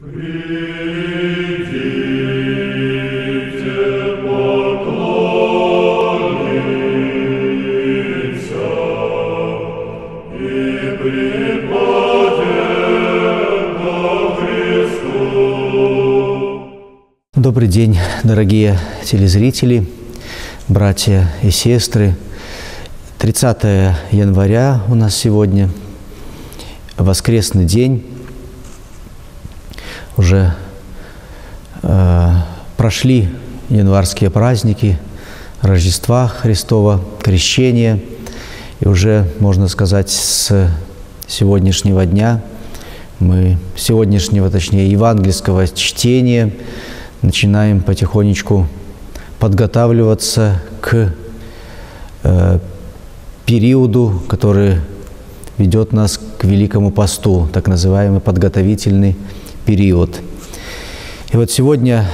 Добрый день, дорогие телезрители, братья и сестры. 30 января у нас сегодня, воскресный день. Уже прошли январские праздники Рождества Христова, Крещения. И уже, можно сказать, с сегодняшнего дня, евангельского чтения, начинаем потихонечку подготавливаться к периоду, который ведет нас к Великому посту, так называемый подготовительный период. И вот сегодня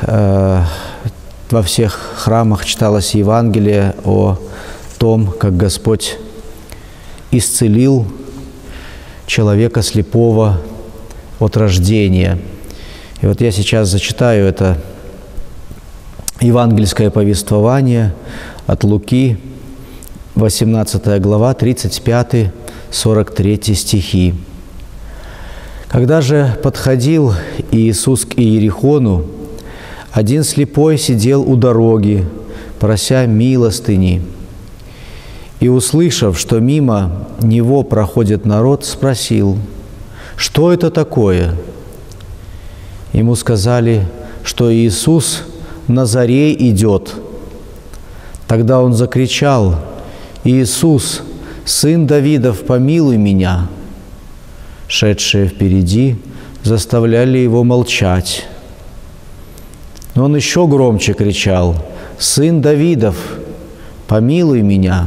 во всех храмах читалось Евангелие о том, как Господь исцелил человека слепого от рождения. И вот я сейчас зачитаю это евангельское повествование от Луки, 18 глава, 35-43 стихи. «Когда же подходил Иисус к Иерихону, один слепой сидел у дороги, прося милостыни. И, услышав, что мимо него проходит народ, спросил: „Что это такое?“ Ему сказали, что Иисус Назарей идет. Тогда он закричал: „Иисус, сын Давидов, помилуй меня!“ Шедшие впереди заставляли его молчать. Но он еще громче кричал: „Сын Давидов, помилуй меня!“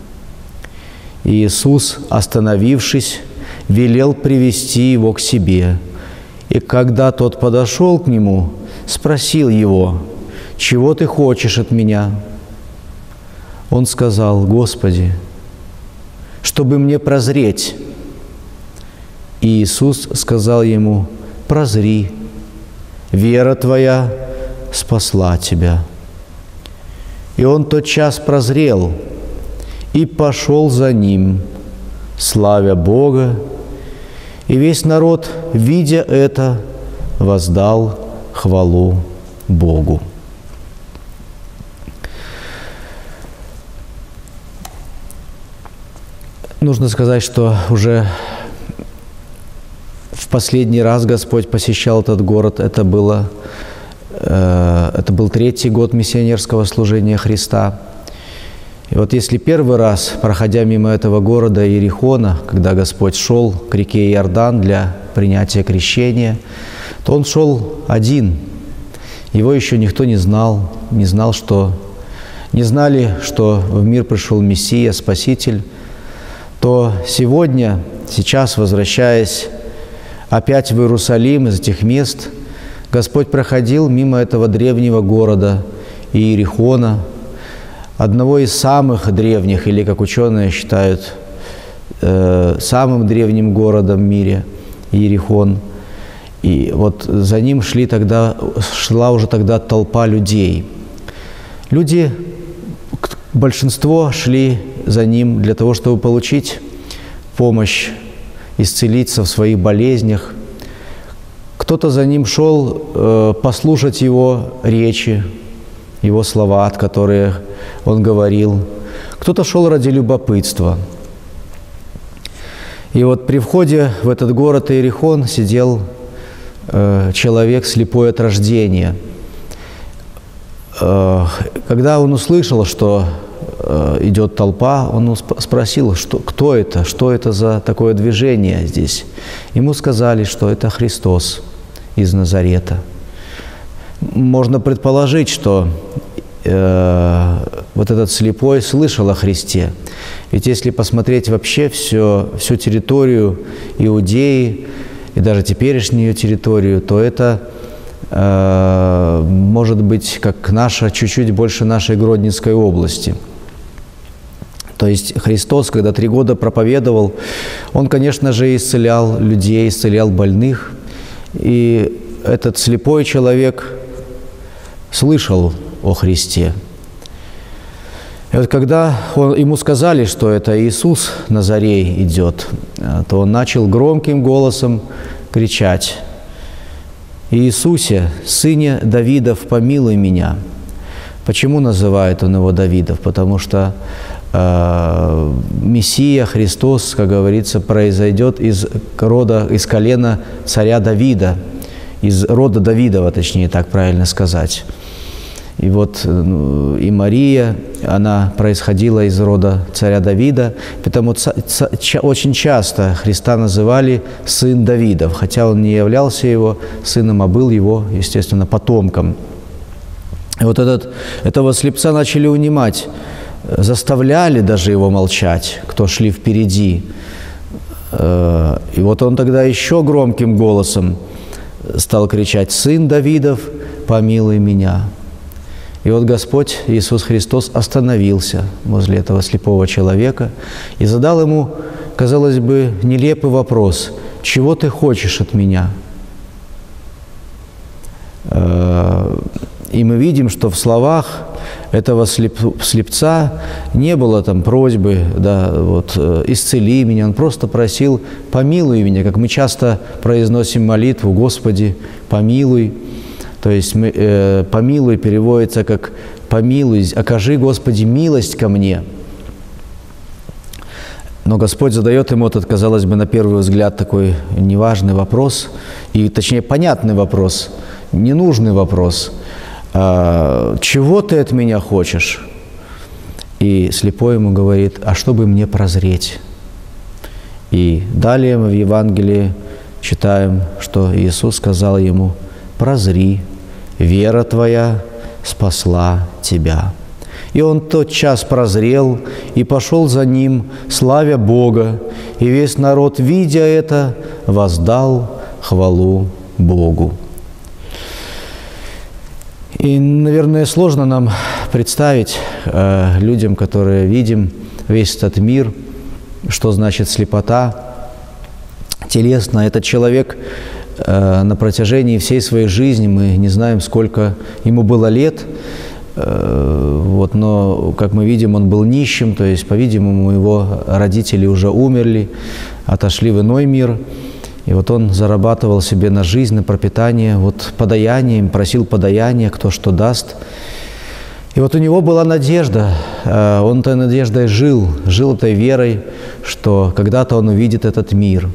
Иисус, остановившись, велел привести его к себе. И когда тот подошел к нему, спросил его: „Чего ты хочешь от меня?“ Он сказал: „Господи, чтобы мне прозреть“. И Иисус сказал ему: „Прозри, вера твоя спасла тебя“. И он тотчас прозрел и пошел за ним, славя Бога. И весь народ, видя это, воздал хвалу Богу. Нужно сказать, что уже в последний раз Господь посещал этот город. Это был 3-й год миссионерского служения Христа. И вот если первый раз, проходя мимо этого города Иерихона, когда Господь шел к реке Иордан для принятия крещения, то Он шел один. Его еще никто не знали, что в мир пришел Мессия, Спаситель. То сейчас, возвращаясь опять в Иерусалим из этих мест, Господь проходил мимо этого древнего города Иерихона, одного из самых древних, или, как ученые считают, самым древним городом в мире, Иерихон. И вот за ним шла уже тогда толпа людей. Большинство шли за ним для того, чтобы получить помощь, исцелиться в своих болезнях. Кто-то за ним шел послушать его речи, его слова, которые он говорил. Кто-то шел ради любопытства. И вот при входе в этот город Иерихон сидел человек слепой от рождения. Когда он услышал, что идет толпа, он спросил, кто это, что это за такое движение здесь. Ему сказали, что это Христос из Назарета. Можно предположить, что вот этот слепой слышал о Христе. Ведь если посмотреть вообще всю территорию Иудеи и даже теперешнюю территорию, то это может быть как чуть-чуть больше нашей Гродненской области. То есть Христос, когда 3 года проповедовал, Он, конечно же, исцелял людей, исцелял больных. И этот слепой человек слышал о Христе. И вот когда ему сказали, что это Иисус Назарей идет, то он начал громким голосом кричать: «Иисусе, сыне Давидов, помилуй меня». Почему называет он его Давидов? Потому что Мессия, Христос, как говорится, произойдет из колена царя Давида, из рода Давидова, точнее, так правильно сказать. И вот и Мария, она происходила из рода царя Давида, потому очень часто Христа называли сын Давидов, хотя он не являлся его сыном, а был его, естественно, потомком. И вот этого слепца начали унимать, заставляли даже его молчать, кто шли впереди. И вот он тогда еще громким голосом стал кричать: «Сын Давидов, помилуй меня». И вот Господь Иисус Христос остановился возле этого слепого человека и задал ему, казалось бы, нелепый вопрос: «Чего ты хочешь от меня?» И мы видим, что в словах этого слепца не было там просьбы, да, вот, «исцели меня». Он просто просил: «Помилуй меня», как мы часто произносим молитву: «Господи, помилуй». То есть «помилуй» переводится как «помилуй», «окажи, Господи, милость ко мне». Но Господь задает ему этот, казалось бы, на первый взгляд такой неважный вопрос, и, точнее, понятный вопрос, ненужный вопрос: «Чего ты от меня хочешь?» И слепой ему говорит: «А чтобы мне прозреть». И далее мы в Евангелии читаем, что Иисус сказал ему: «Прозри, вера твоя спасла тебя». И он тотчас прозрел и пошел за ним, славя Бога, и весь народ, видя это, воздал хвалу Богу. И, наверное, сложно нам представить людям, которые видим весь этот мир, что значит слепота телесно. Этот человек на протяжении всей своей жизни, мы не знаем, сколько ему было лет, вот, но, как мы видим, он был нищим, то есть, по-видимому, его родители уже умерли, отошли в иной мир. И вот он зарабатывал себе на жизнь, на пропитание, вот подаянием, просил подаяния, кто что даст. И вот у него была надежда, он этой надеждой жил этой верой, что когда-то он увидит этот мир.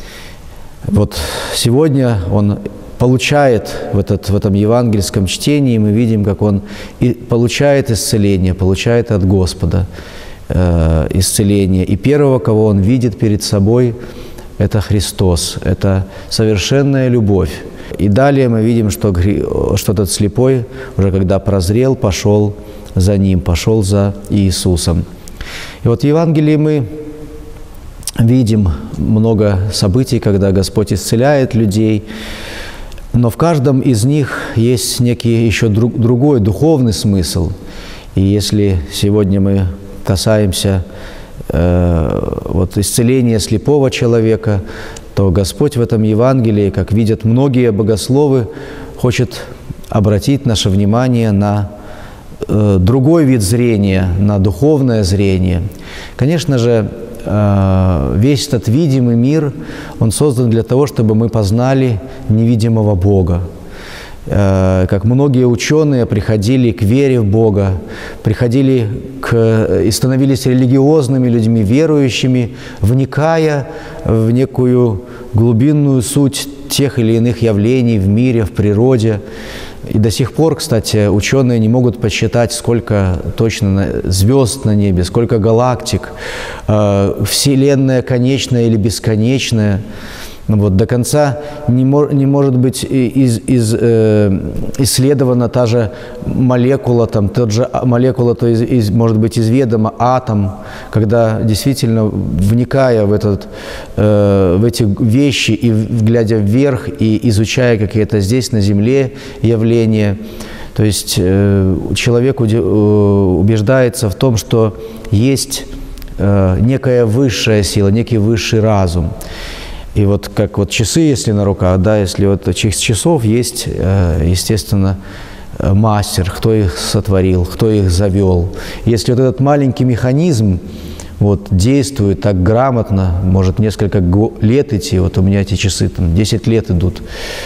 Вот сегодня он получает в этом евангельском чтении, мы видим, как он получает исцеление, получает от Господа исцеление. И первого, кого он видит перед собой, это Христос, это совершенная любовь. И далее мы видим, что этот слепой, уже когда прозрел, пошел за Ним, пошел за Иисусом. И вот в Евангелии мы видим много событий, когда Господь исцеляет людей, но в каждом из них есть некий еще другой духовный смысл. И если сегодня мы касаемся вот исцеления слепого человека, то Господь в этом Евангелии, как видят многие богословы, хочет обратить наше внимание на другой вид зрения, на духовное зрение. Конечно же, весь этот видимый мир, он создан для того, чтобы мы познали невидимого Бога. Как многие ученые приходили к вере в Бога, приходили и становились религиозными людьми, верующими, вникая в некую глубинную суть тех или иных явлений в мире, в природе. И до сих пор, кстати, ученые не могут посчитать, сколько точно звезд на небе, сколько галактик, Вселенная конечная или бесконечная. Вот, до конца не может быть исследована та же молекула, молекула, то есть, может быть изведома атом, когда действительно, вникая в эти вещи и глядя вверх и изучая какие-то здесь на Земле явления, то есть человек убеждается в том, что есть некая высшая сила, некий высший разум. И вот как вот часы, если на руках, да, если вот часов есть, естественно, мастер, кто их сотворил, кто их завел. Если вот этот маленький механизм вот действует так грамотно, может несколько лет идти, вот у меня эти часы там 10 лет идут,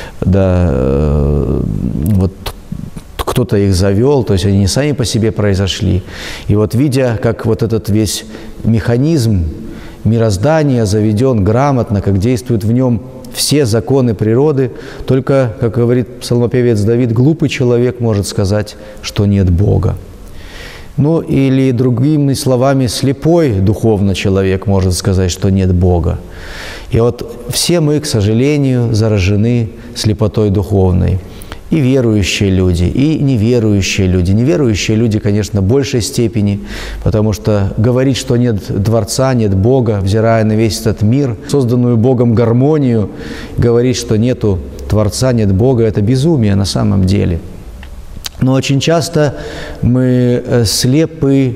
да, вот кто-то их завел, то есть они не сами по себе произошли. И вот видя, как вот этот весь механизм мироздания заведен грамотно, как действуют в нем все законы природы, только, как говорит псалмопевец Давид, глупый человек может сказать, что нет Бога. Ну, или другими словами, слепой духовно человек может сказать, что нет Бога. И вот все мы, к сожалению, заражены слепотой духовной. И верующие люди, и неверующие люди. Неверующие люди, конечно, в большей степени, потому что говорить, что нет Творца, нет Бога, взирая на весь этот мир, созданную Богом гармонию, говорить, что нету Творца, нет Бога, это безумие на самом деле. Но очень часто мы слепы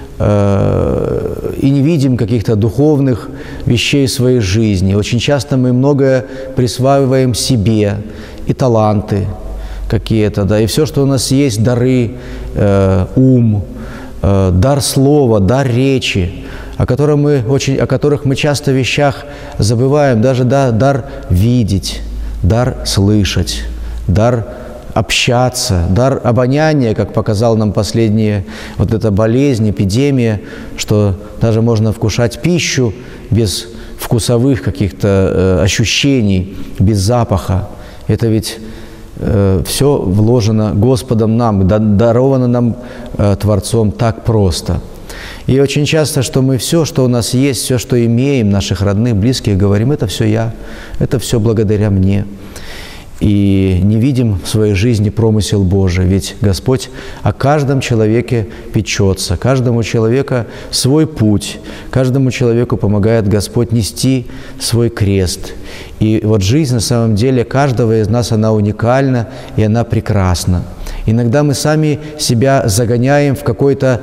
и не видим каких-то духовных вещей в своей жизни. Очень часто мы многое присваиваем себе, и таланты какие-то, да, и все, что у нас есть, дары, ум, дар слова, дар речи, о которых мы часто в вещах забываем, даже дар видеть, дар слышать, дар общаться, дар обоняния, как показал нам последняя вот эта болезнь, эпидемия, что даже можно вкушать пищу без вкусовых каких-то ощущений, без запаха. Это ведь все вложено Господом нам, даровано нам Творцом так просто. И очень часто, что мы все, что у нас есть, все, что имеем, наших родных, близких, говорим, это все я, это все благодаря мне. И не видим в своей жизни промысел Божий, ведь Господь о каждом человеке печется, каждому человеку свой путь, каждому человеку помогает Господь нести свой крест. И вот жизнь на самом деле каждого из нас, она уникальна и она прекрасна. Иногда мы сами себя загоняем в какую-то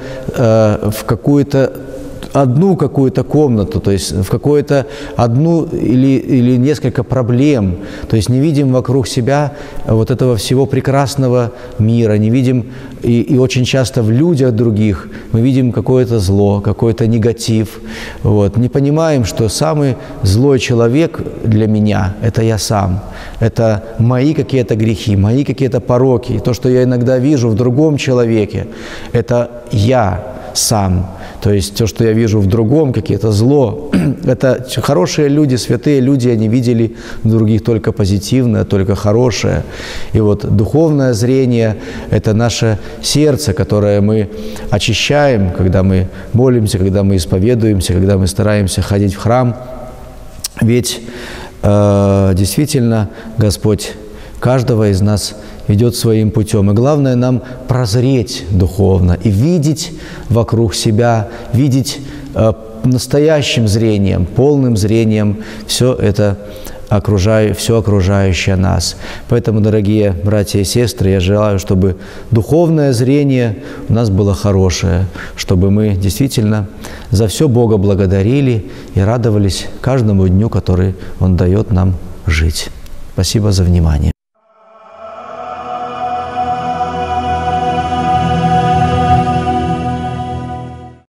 одну какую-то комнату, то есть в какую-то одну или несколько проблем, то есть не видим вокруг себя вот этого всего прекрасного мира, не видим, и очень часто в людях других мы видим какое-то зло, какой-то негатив, вот. Не понимаем, что самый злой человек для меня – это я сам, это мои какие-то грехи, мои какие-то пороки, и то, что я иногда вижу в другом человеке, это я сам. То есть то, что я вижу в другом, какие-то зло, это хорошие люди, святые люди, они видели в других только позитивное, только хорошее. И вот духовное зрение – это наше сердце, которое мы очищаем, когда мы молимся, когда мы исповедуемся, когда мы стараемся ходить в храм. Ведь действительно Господь каждого из нас ведет своим путем. И главное нам прозреть духовно и видеть вокруг себя, видеть настоящим зрением, полным зрением все это все окружающее нас. Поэтому, дорогие братья и сестры, я желаю, чтобы духовное зрение у нас было хорошее, чтобы мы действительно за все Бога благодарили и радовались каждому дню, который Он дает нам жить. Спасибо за внимание.